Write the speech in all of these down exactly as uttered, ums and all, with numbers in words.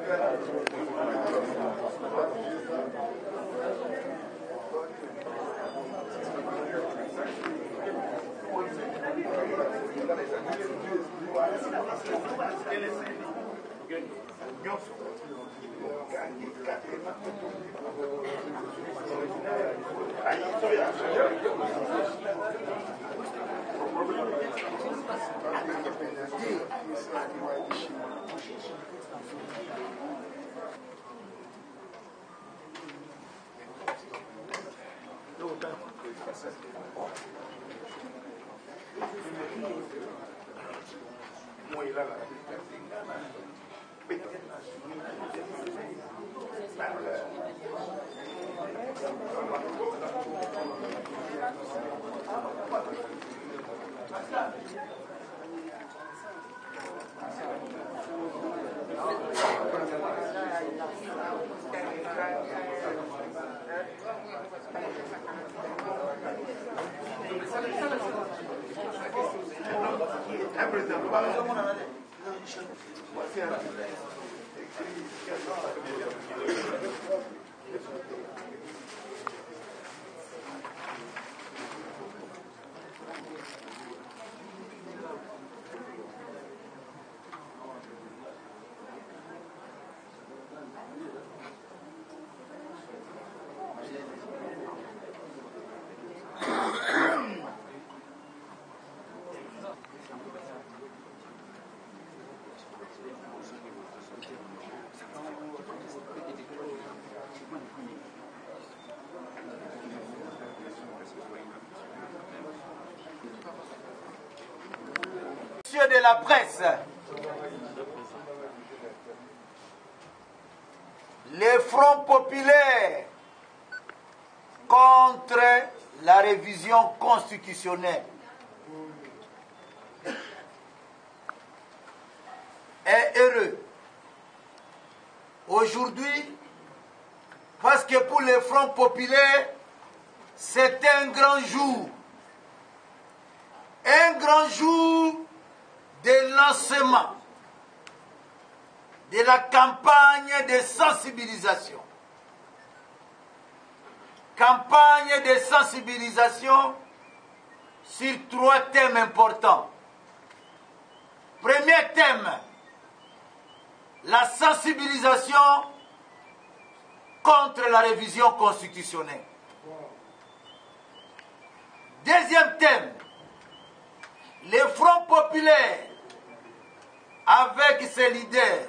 De la presse, les fronts populaires contre la révision constitutionnelle est heureux aujourd'hui parce que pour les fronts populaires, c'est un grand jour, un grand jour de lancement de la campagne de sensibilisation. Campagne de sensibilisation sur trois thèmes importants. Premier thème, la sensibilisation contre la révision constitutionnelle. Deuxième thème, les fronts populaires avec ses leaders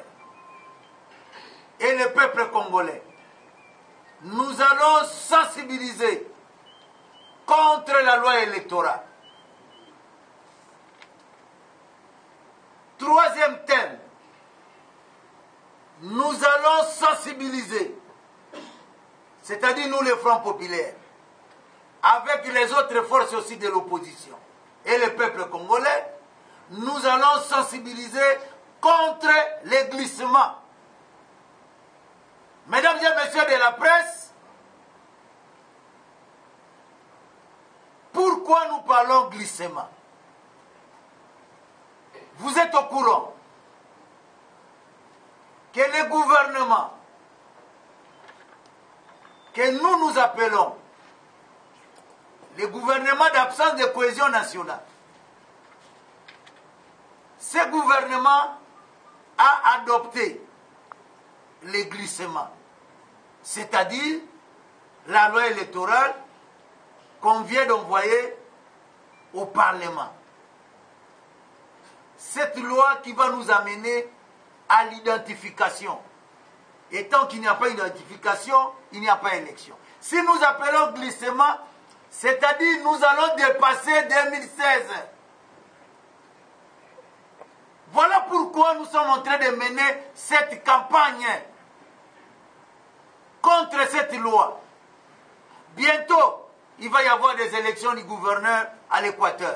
et le peuple congolais. Nous allons sensibiliser contre la loi électorale. Troisième thème, nous allons sensibiliser, c'est-à-dire nous les fronts populaires, avec les autres forces aussi de l'opposition et le peuple congolais, nous allons sensibiliser contre les glissements. Mesdames et messieurs de la presse, pourquoi nous parlons glissement? Vous êtes au courant que le gouvernement que nous nous appelons le gouvernement d'absence de cohésion nationale, ce gouvernement a adopté les glissements, c'est-à-dire la loi électorale qu'on vient d'envoyer au Parlement. Cette loi qui va nous amener à l'identification. Et tant qu'il n'y a pas d'identification, il n'y a pas d'élection. Si nous appelons glissement, c'est-à-dire nous allons dépasser deux mille seize. Voilà pourquoi nous sommes en train de mener cette campagne contre cette loi. Bientôt, il va y avoir des élections du gouverneur à l'Équateur.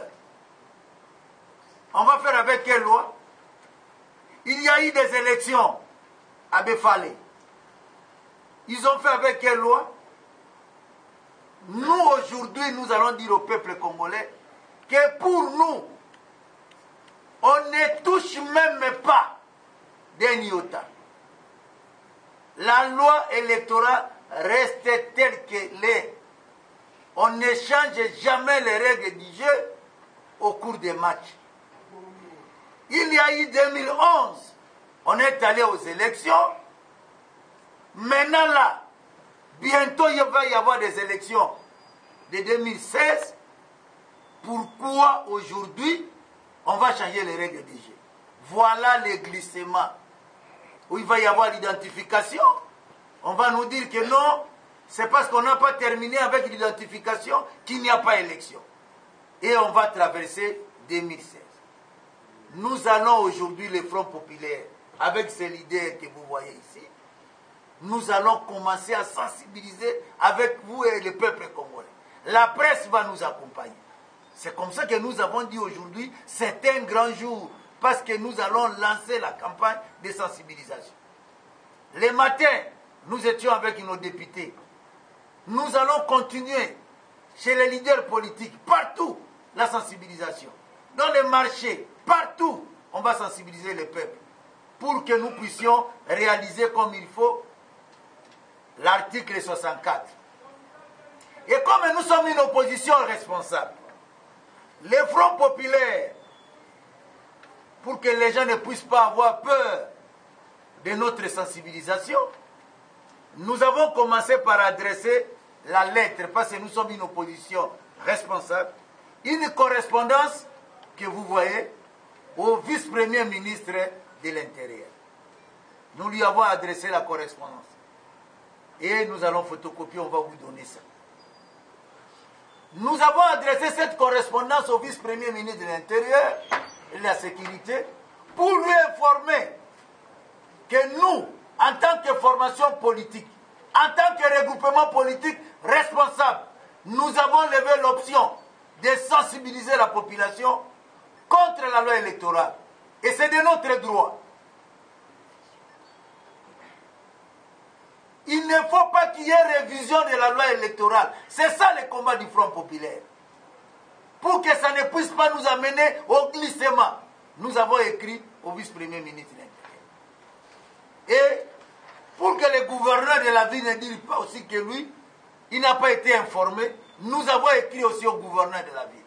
On va faire avec quelle loi? Il y a eu des élections à Befale. Ils ont fait avec quelle loi? Nous, aujourd'hui, nous allons dire au peuple congolais que pour nous, on ne touche même pas d'un iota. la loi électorale reste telle qu'elle est. On ne change jamais les règles du jeu au cours des matchs. Il y a eu deux mille onze, on est allé aux élections. Maintenant là, bientôt il va y avoir des élections de deux mille seize. Pourquoi aujourd'hui on va changer les règles du jeu? Voilà le glissement. Où il va y avoir l'identification. On va nous dire que non, c'est parce qu'on n'a pas terminé avec l'identification qu'il n'y a pas élection. Et on va traverser deux mille seize. Nous allons aujourd'hui, le Front populaire, avec ces leaders que vous voyez ici, nous allons commencer à sensibiliser avec vous et le peuple congolais. La presse va nous accompagner. C'est comme ça que nous avons dit aujourd'hui, c'est un grand jour, parce que nous allons lancer la campagne de sensibilisation. Le matin, nous étions avec nos députés. Nous allons continuer chez les leaders politiques, partout, la sensibilisation. Dans les marchés, partout, on va sensibiliser le peuple pour que nous puissions réaliser comme il faut l'article soixante-quatre. Et comme nous sommes une opposition responsable, le Front populaire, pour que les gens ne puissent pas avoir peur de notre sensibilisation, nous avons commencé par adresser la lettre, parce que nous sommes une opposition responsable, une correspondance que vous voyez au vice-premier ministre de l'Intérieur. Nous lui avons adressé la correspondance. Et nous allons photocopier, on va vous donner ça. Nous avons adressé cette correspondance au vice-premier ministre de l'Intérieur et de la Sécurité pour lui informer que nous, en tant que formation politique, en tant que regroupement politique responsable, nous avons levé l'option de sensibiliser la population contre la loi électorale. Et c'est de notre droit. Il ne faut pas qu'il y ait révision de la loi électorale. C'est ça le combat du Front populaire. Pour que ça ne puisse pas nous amener au glissement, nous avons écrit au vice-premier ministre de l'Intérieur. Et pour que le gouverneur de la ville ne dise pas aussi que lui, il n'a pas été informé, nous avons écrit aussi au gouverneur de la ville.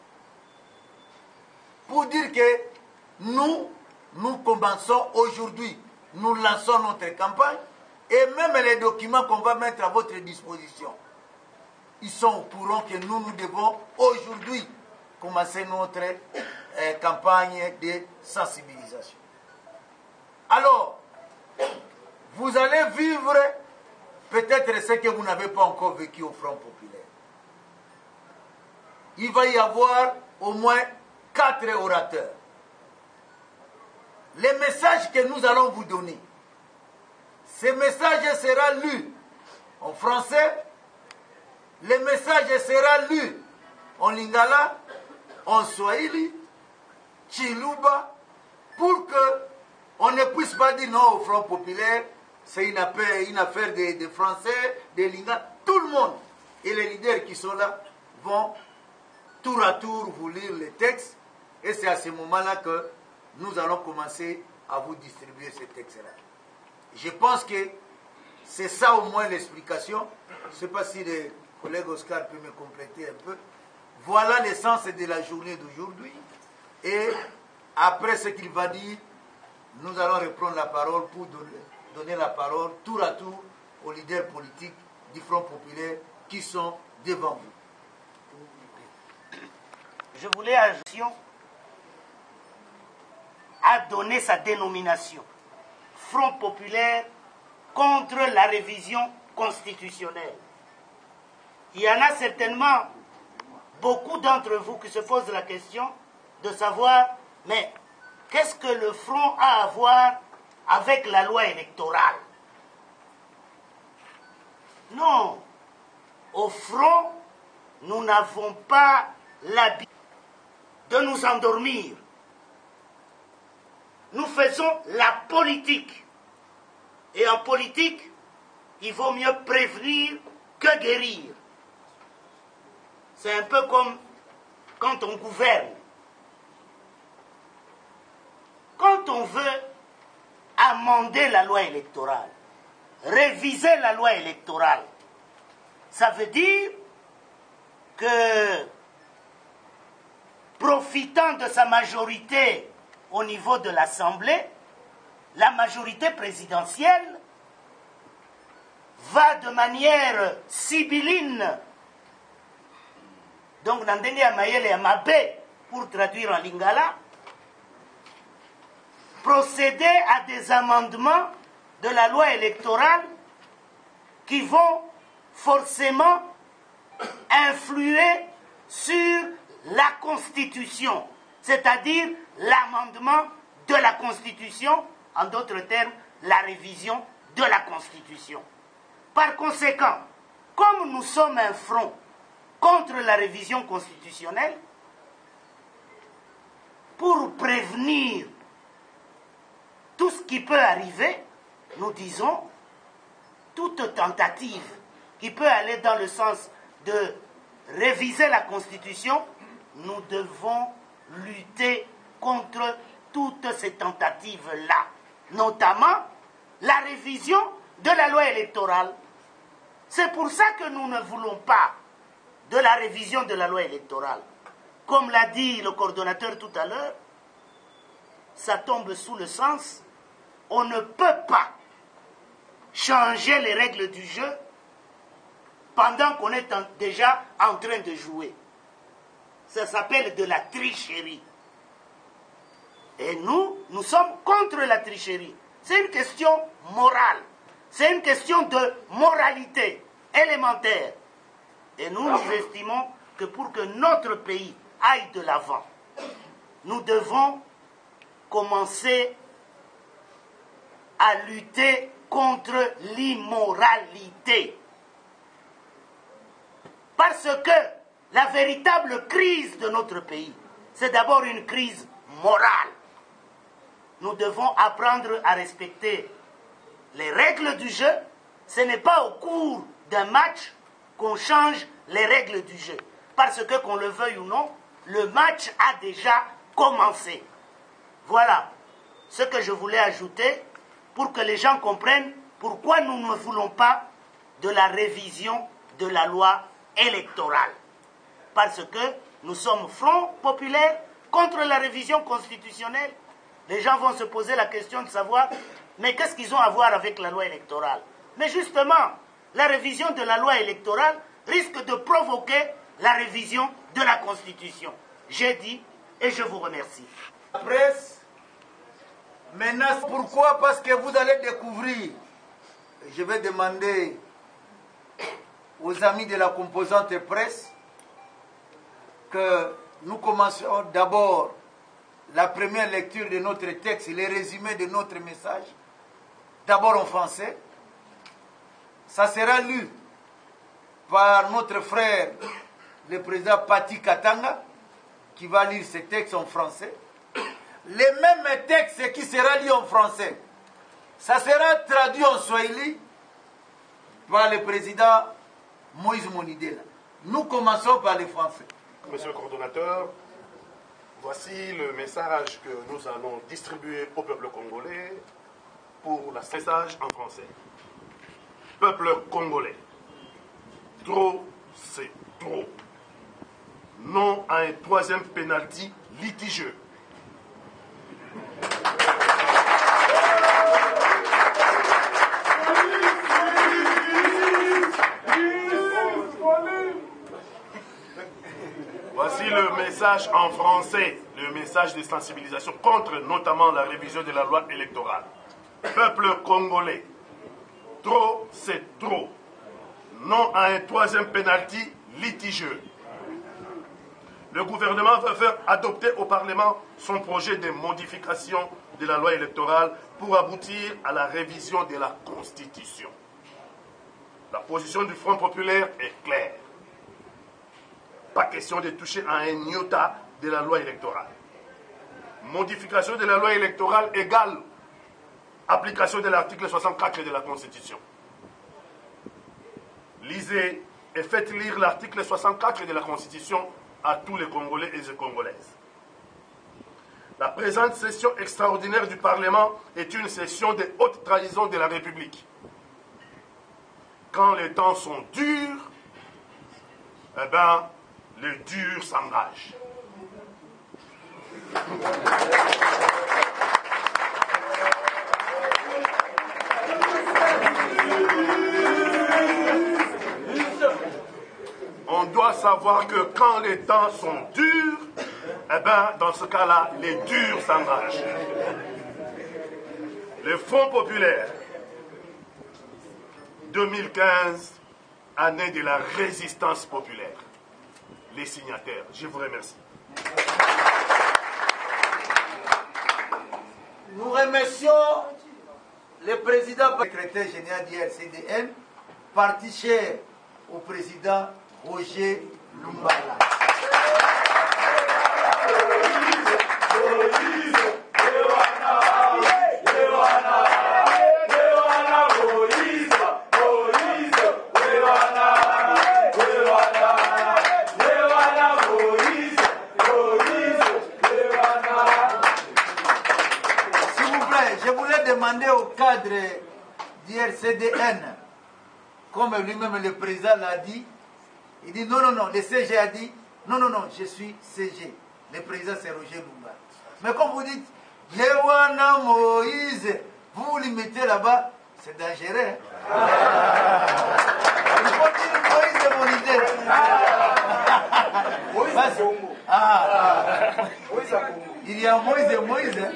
Pour dire que nous, nous commençons aujourd'hui, nous lançons notre campagne, et même les documents qu'on va mettre à votre disposition, ils sont au courant que nous, nous devons aujourd'hui commencer notre euh, campagne de sensibilisation. Alors, vous allez vivre peut-être ce que vous n'avez pas encore vécu au Front populaire. Il va y avoir au moins quatre orateurs. Les messages que nous allons vous donner, ce message sera lu en français, le message sera lu en lingala, en swahili, chiluba, pour que on ne puisse pas dire non au Front populaire, c'est une affaire, une affaire de, de français, de lingala. Tout le monde et les leaders qui sont là vont tour à tour vous lire les textes, et c'est à ce moment-là que nous allons commencer à vous distribuer ces textes-là. Je pense que c'est ça au moins l'explication. Je ne sais pas si le collègue Oscar peut me compléter un peu. Voilà l'essence de la journée d'aujourd'hui. Et après ce qu'il va dire, nous allons reprendre la parole pour donner la parole tour à tour aux leaders politiques du Front populaire qui sont devant vous. Je voulais ajouter à donner sa dénomination. Front populaire contre la révision constitutionnelle. Il y en a certainement beaucoup d'entre vous qui se posent la question de savoir, mais qu'est-ce que le Front a à voir avec la loi électorale? Non, au Front, nous n'avons pas l'habitude de nous endormir. Nous faisons la politique. Et en politique, il vaut mieux prévenir que guérir. C'est un peu comme quand on gouverne. Quand on veut amender la loi électorale, réviser la loi électorale. Ça veut dire que, profitant de sa majorité au niveau de l'Assemblée, la majorité présidentielle va de manière sibylline, donc dans Ndenge ya Mayele ya Mabe, pour traduire en lingala, procéder à des amendements de la loi électorale qui vont forcément influer sur la Constitution, c'est-à-dire l'amendement de la Constitution, en d'autres termes, la révision de la Constitution. Par conséquent, comme nous sommes un front contre la révision constitutionnelle, pour prévenir tout ce qui peut arriver, nous disons, toute tentative qui peut aller dans le sens de réviser la Constitution, nous devons lutter contre toutes ces tentatives-là, notamment la révision de la loi électorale. C'est pour ça que nous ne voulons pas de la révision de la loi électorale. Comme l'a dit le coordonnateur tout à l'heure, ça tombe sous le sens, on ne peut pas changer les règles du jeu pendant qu'on est en, déjà en train de jouer. Ça s'appelle de la tricherie. Et nous, nous sommes contre la tricherie. C'est une question morale. C'est une question de moralité élémentaire. Et nous, nous estimons que pour que notre pays aille de l'avant, nous devons commencer à lutter contre l'immoralité. Parce que la véritable crise de notre pays, c'est d'abord une crise morale. Nous devons apprendre à respecter les règles du jeu. Ce n'est pas au cours d'un match qu'on change les règles du jeu. Parce que, qu'on le veuille ou non, le match a déjà commencé. Voilà ce que je voulais ajouter pour que les gens comprennent pourquoi nous ne voulons pas de la révision de la loi électorale. Parce que nous sommes Front populaire contre la révision constitutionnelle. Les gens vont se poser la question de savoir, mais qu'est-ce qu'ils ont à voir avec la loi électorale? Mais justement, la révision de la loi électorale risque de provoquer la révision de la Constitution. J'ai dit et je vous remercie. La presse menace. Pourquoi? Parce que vous allez découvrir, je vais demander aux amis de la composante presse que nous commençons d'abord la première lecture de notre texte, les résumés de notre message, d'abord en français. Ça sera lu par notre frère, le président Pati Katanga, qui va lire ce texte en français. Les mêmes textes qui sera lu en français, ça sera traduit en swahili par le président Moïse Monidela. Nous commençons par les Français. Monsieur le coordonnateur, voici le message que nous allons distribuer au peuple congolais pour le message en français. Peuple congolais, trop c'est trop. Non à un troisième pénalty litigieux. Voici le message en français, le message de sensibilisation contre notamment la révision de la loi électorale. Peuple congolais, trop c'est trop. Non à un troisième pénalty litigieux. Le gouvernement va faire adopter au Parlement son projet de modification de la loi électorale pour aboutir à la révision de la Constitution. La position du Front populaire est claire. Pas question de toucher à un iota de la loi électorale. Modification de la loi électorale égale application de l'article soixante-quatre de la Constitution. Lisez et faites lire l'article soixante-quatre de la Constitution à tous les Congolais et les Congolaises. La présente session extraordinaire du Parlement est une session de haute trahison de la République. quand les temps sont durs, eh bien, les durs s'engagent. On doit savoir que quand les temps sont durs, eh bien, dans ce cas-là, les durs s'engagent. Le Front populaire, deux mille quinze, année de la résistance populaire. Les signataires, je vous remercie. Nous remercions le président secrétaire général du R C D N, parti cher au président Roger Lumbala. Je voulais demander au cadre du R C D N, comme lui-même le président l'a dit, il dit non, non, non, le C G a dit, non, non, non, je suis C G. Le président c'est Roger Lumba. Mais comme vous dites, Léwana Moïse, vous vous limitez là-bas, c'est dangereux. Hein? Il faut dire Moïse est mon idée. Moïse à Congo. Ah. Moïse à Congo. Il y a Moïse et Moïse. Hein?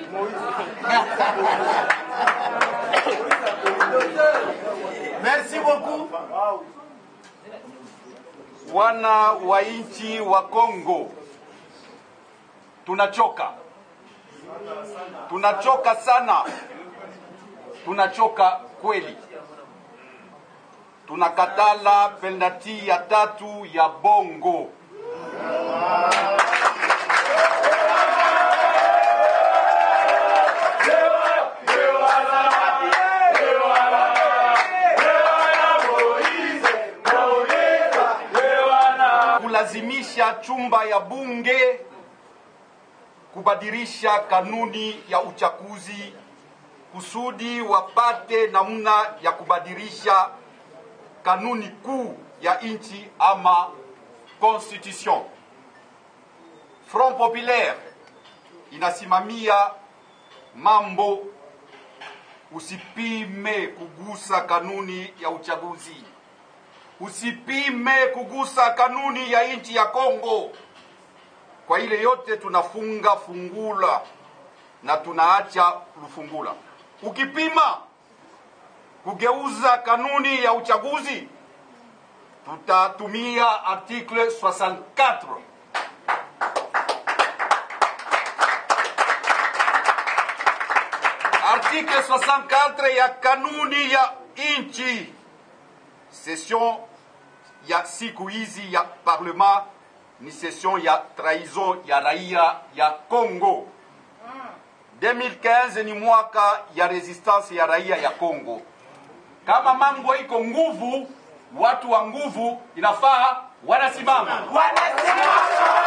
Merci beaucoup. Wana wa nchi wa Kongo, tunachoka, tunachoka sana, tunachoka kweli. Tunakatala penalti ya tatu ya Bongo. Kulazimisha chumba ya bunge kubadilisha kanuni ya uchaguzi kusudi wapate namna ya kubadilisha kanuni kuu ya nchi ama constitution. Front Populaire inasimamia mambo, usipime kugusa kanuni ya uchaguzi. Usipime kugusa kanuni ya nchi ya Kongo. Kwa ile yote tunafunga fungula na tunaacha lufungula. Ukipima kugeuza kanuni ya uchaguzi, tutatumia article soixante-quatre. Article soixante-quatre ya kanuni ya nchi. Session ya siku hizi ya parlement ni session ya trahison ya raia ya Kongo. deux mille quinze ni mwaka ya resistance ya raia ya Kongo. Kama mambo iko nguvu, watu wa nguvu inafaa wanasimama. Wanasimama.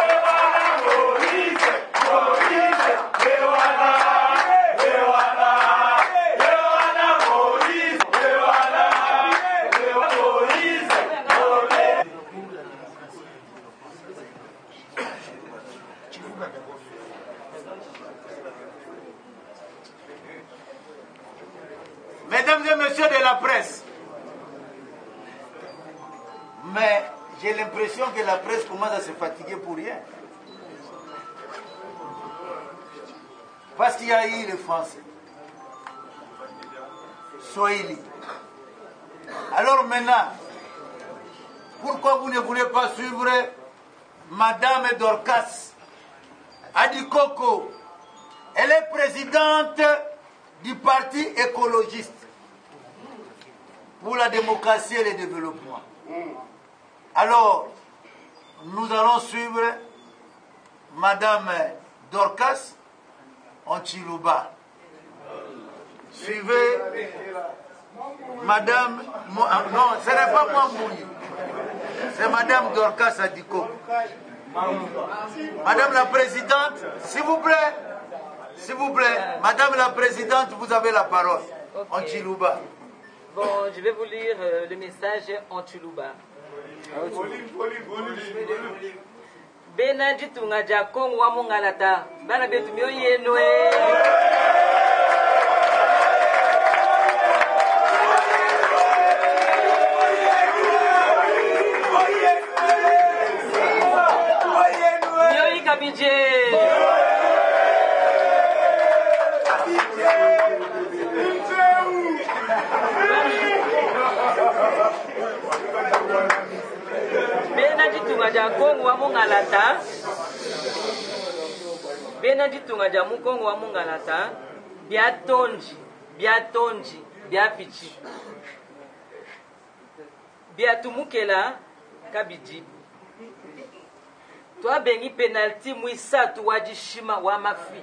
Mesdames et messieurs de la presse, mais j'ai l'impression que la presse commence à se fatiguer pour rien. Parce qu'il y a eu les Français. Swahili. Alors maintenant, pourquoi vous ne voulez pas suivre Madame Dorcas Adikoko? Elle est présidente du parti écologiste pour la démocratie et le développement. Alors, nous allons suivre Madame Dorcas Anchiluba. Suivez Madame... Non, ce n'est pas moi Mouni. C'est Madame Dorcas Adiko. Madame la Présidente, s'il vous plaît. S'il vous plaît, Madame la Présidente, vous avez la parole. Anchiluba. Bon, je vais vous lire euh, le message en Tsholuba. Bena jitunga jakong wa mungalata. Bana betu mio yenwe. Mio ikabije. Bena jitunga jakong wa mungalata. Bena jitunga ja mukongo wa mungalata. Bia tonji, bia tonji, bia pichi. Bia tumukela kabiji. Toi bengi penalty mwisatu wajishima wa mafi.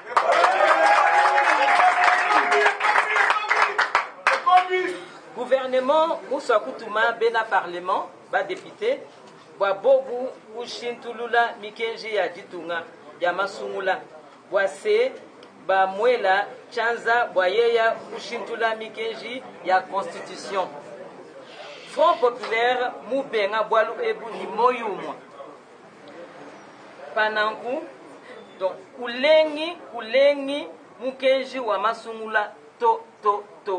Gouvernement Moussa Koutouma Bena Parlement ba député wa bobu ushintulula mikenji ya jitunga ya masungula wa se ba mwela chanza boyeya ushintula mikenji ya constitution. Front populaire mubenga bwalu ebu ni moyumwa pananku donc kulengi kulengi mukenji wa masungula to to to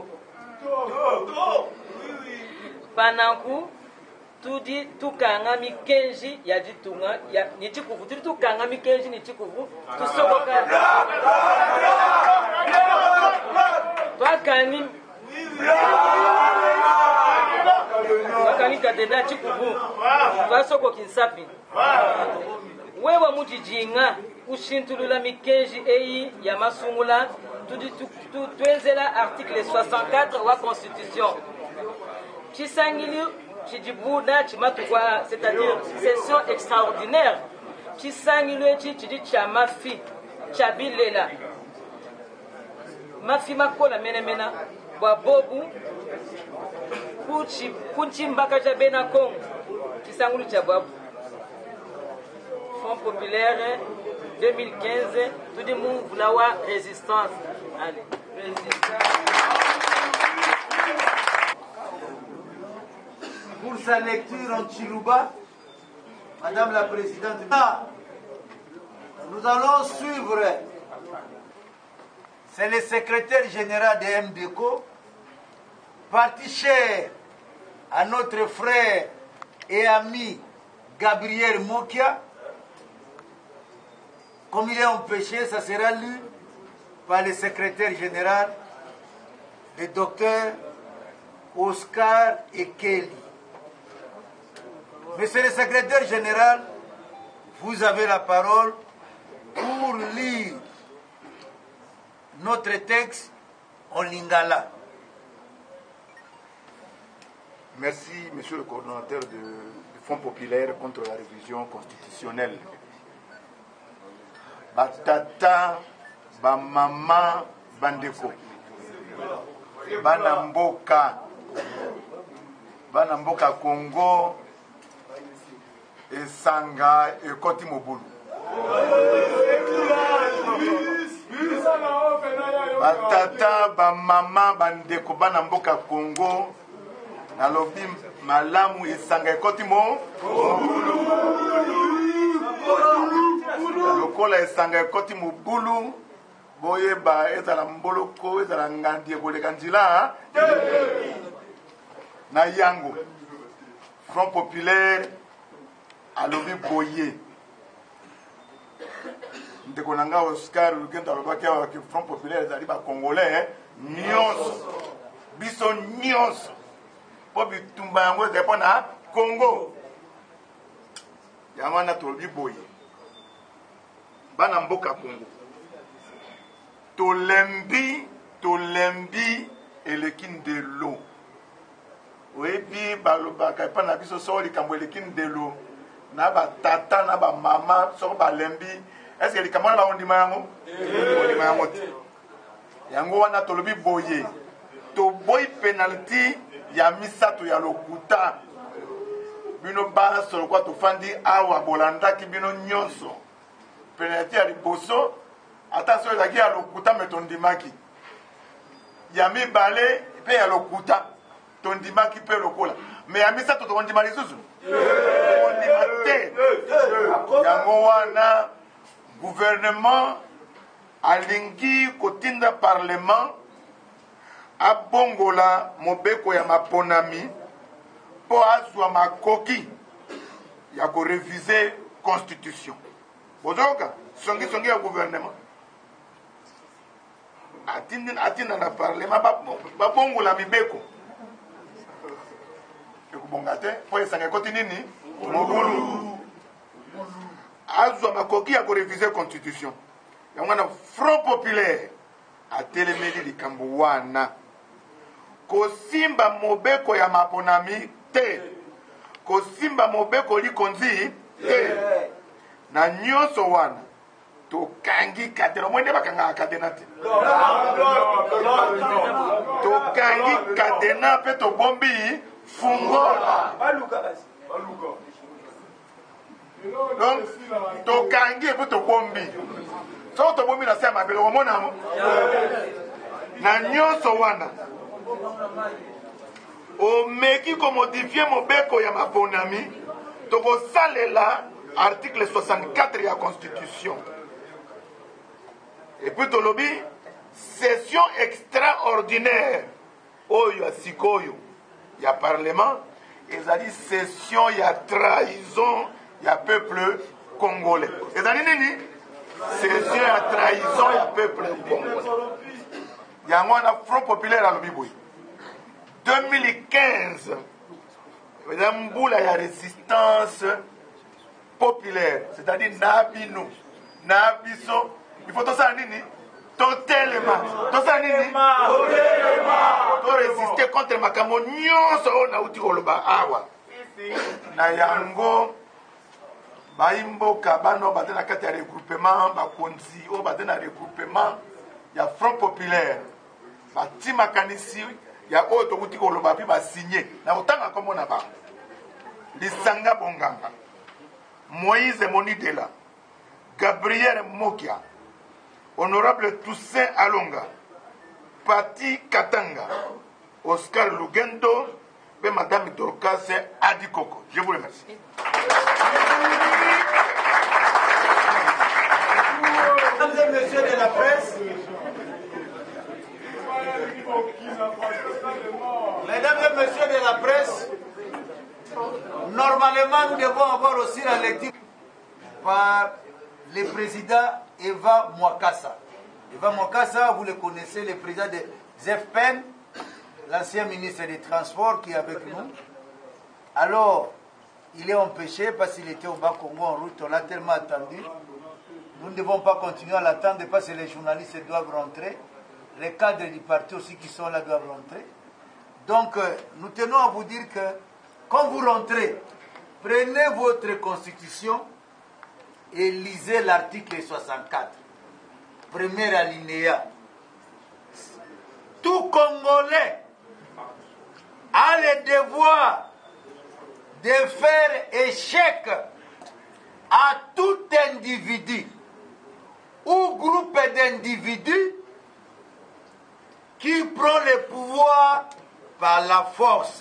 pananku tudi tukanga mikenji ya jitunga ya nichikuvu tudi tukanga mikenji nichikuvu tusoboka twakani twakani katenda chikuvu twasoko kinsapi wewa mujijinga ushintulula mikenji eyi ya masungula tudi twenzela article soixante-quatre wa constitution chisangili chijibuda chimatukwa, c'est-à-dire session extraordinaire chisangili echi chidi cha mafi chabilela mafi makola menemena bwa bobu kuchi kunchimbaka cha bena Congo chisangulu cha bwabu. Front populaire deux mille quinze tout le monde voulait résistance. Allez, résistance. Pour sa lecture en Tsholuba, Madame la Présidente, nous allons suivre. C'est le secrétaire général de M D E C O, parti cher à notre frère et ami Gabriel Mokia. Comme il est empêché, ça sera lu par le secrétaire général, le docteur Oscar Ekeli. Monsieur le secrétaire général, vous avez la parole pour lire notre texte en lingala. Merci, monsieur le coordonnateur du Front populaire contre la révision constitutionnelle. Batata, bamama, bandeko. Banamboka. Banamboka Congo. Esanga ekoti mobulu. Batata, bamama, bandeko, banamboka Congo. Nalobi malamu esanga ekoti mobulu. Lokola esanga ekoti mobulu. Boyeba ezala mboloko ezala ngandi ekoleka nzila na yango. Front populaire alobi boye ndeko nanga Oscar Lugendo alobaki awa ke Front populaire ezali ba congolais nyonso biso nyonso po bitumba yango ezali na Congo. Yango na tolobi boye bana mboka Congo tolembi tolembi elekin de l'eau. Oyebi balobaka pa na biso so likambo elekin de l'eau na ba tata na ba mama so ba lembi. Est-ce que likambo na ba ondima yango ondima yango yango wana tolobi boye to boy penalty ya misato ya lokuta bino ba solo kwa to fandi awa bolanda ki bino nyonso penalty ya liboso attention ezaki ya lokuta metondimaki ya mibale pe ya lokuta tondimaki mpe lokola me ya misato tokondima lisusu tokondima te. Yango wana gouvernement alingi kotinda parlement abongola mobeko ya maponami mpo azwa makoki ya korevise constitution. Bozoka songi songi ya gouvernement atinda atinda na parlement babongola mibeko ekubonga te mpo esanga ekoti nini mobulu azwa makoki ya korevise constitution. Yango na Front Populaire atelemeli likambo wana kosimba mobeko ya maponami te, kosimba mobeko likonzi te, na nyonso wana tokangi katena mwende bakanga katena te, tokangi katena pe tobombi fungola. Donc tokangi pe tobombi so tobombi na se mabelo omona mo na nyonso wana omeki komodifie mobeko ya maponami tokosalela article soixante-quatre ya constitution. Et puis tolobi session extraordinaire oyo ya sikoyo ya parlement ezali session ya trahison ya peuple congolais. Ezali nini? Session ya trahison ya peuple congolais. Yango wana Front Populaire alobi boye deux mille quinze eza mbula ya résistance populaire, c'est-à-dire na bino na biso il faut tosala nini totelema tosala nini to résister contre makambo nyonso oyo nauti koloba awa na yango baimboka bano bate na kati ya regroupement bakonzi oyo bate na regroupement ya Front Populaire bati makanisi ya oyo tokuti koloba mpe basinye na kotanga kombo na bango Lisanga Bonganga, Moïse Monidela, Gabriel Mokia, Honorable Toussaint Alonga, Pati Katanga, Oscar Lugendo et Madame Dorcas Adikoko. Je vous remercie. Mesdames et messieurs de la presse, Mesdames et messieurs de la presse, normalement nous devons avoir aussi la lecture par le président Eva Mwakassa. Eva Mwakassa, vous le connaissez, le président de Z F P N, l'ancien ministre des Transports qui est avec nous. Alors, il est empêché parce qu'il était au Bas-Congo en route, on l'a tellement attendu. Nous ne devons pas continuer à l'attendre parce que les journalistes doivent rentrer. Les cadres du parti aussi qui sont là doivent rentrer. Donc, euh, nous tenons à vous dire que quand vous rentrez, prenez votre constitution et lisez l'article soixante-quatre. Premier alinéa. Tout Congolais a le devoir de faire échec à tout individu ou groupe d'individus qui prend le pouvoir par la force,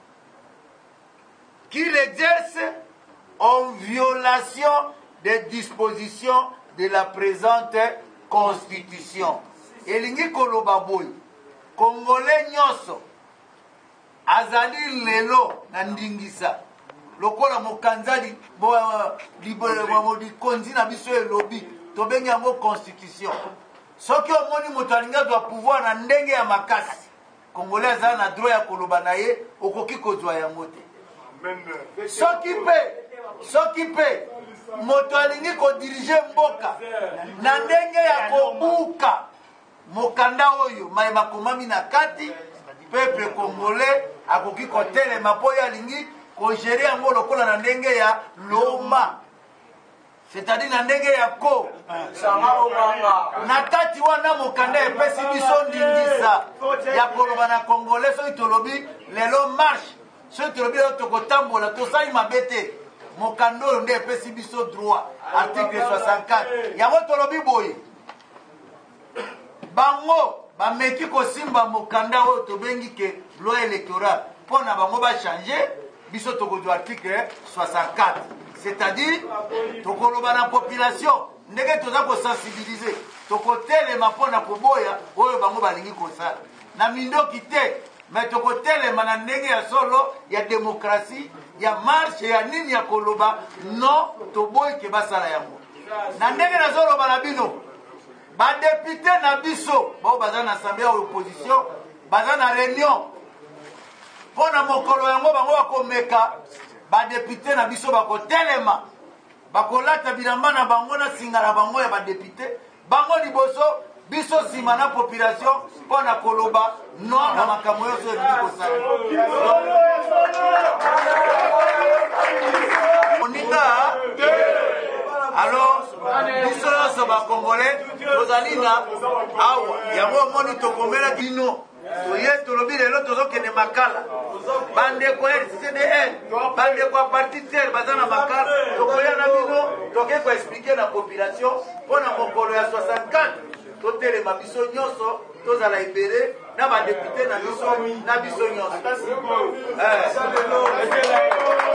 qui l'exerce en violation des dispositions de la présente Constitution. Elingi koloba boy, Congolais nyoso, azali lelo na ndingisa, lokola mokanzali bo di konzi na biso elobi, tobengi yango Constitution. Soki omoni moto alinga doit pouvoir na ndenge ya makasi, Congolais azali na droit ya koloba na ye, okoki kozwa yango te. Soki pe, soki pe, moto alingi kodirige mboka na ndenge ya kobuka mokanda oyo mayema komami na kati, peuple congolais akoki kotelema po ya alingi kogere yango lokola na ndenge ya loma, c'est-à-dire na ndenge ya ko na kati wana mokanda epesi biso ndingisa ya koloba na congolais. Soki tolobi lelo marche, soki tolobi lelo tokotambola tosali mabe te, mokanda oyo nde epesi biso droit, article soixante-quatre. Yango tolobi boye bango bameki kosimba mokanda oyo tobengi ke loi électorale mpo na bango bachange biso tokozwa article soixante-quatre, c'est-à-dire tokoloba na population ndenge toza kosensibilize tokotelema mpo na koboya oyo bango balingi kosala na mindoki te, me tokotelema na ndenge ya solo ya demokrasi ya marche ya nini ya koloba no toboyi ke basala yango na ndenge nazoloba na bino badepute na biso bao baza na assemblée ya opposition baza na réunion mpo na mokolo yango bango bakomeka badepute na biso bakotelema bakolata bilamba na bango na singa na bango ya badepute bango liboso biso nsima na population mpo na koloba no na makambo nyonso elingi kosala moninga alors biso nyonso bakongolais tozali na awa yango omoni tokomela bino toye tolobi lelo tozokende makala bandeko R C D L bandeko ya parti tel baza na makala tokoya na bino toke koexplike na population mpo na mokolo ya soixante-quatre totelema biso nyonso tozala ebele na badepute na biso na biso nyonso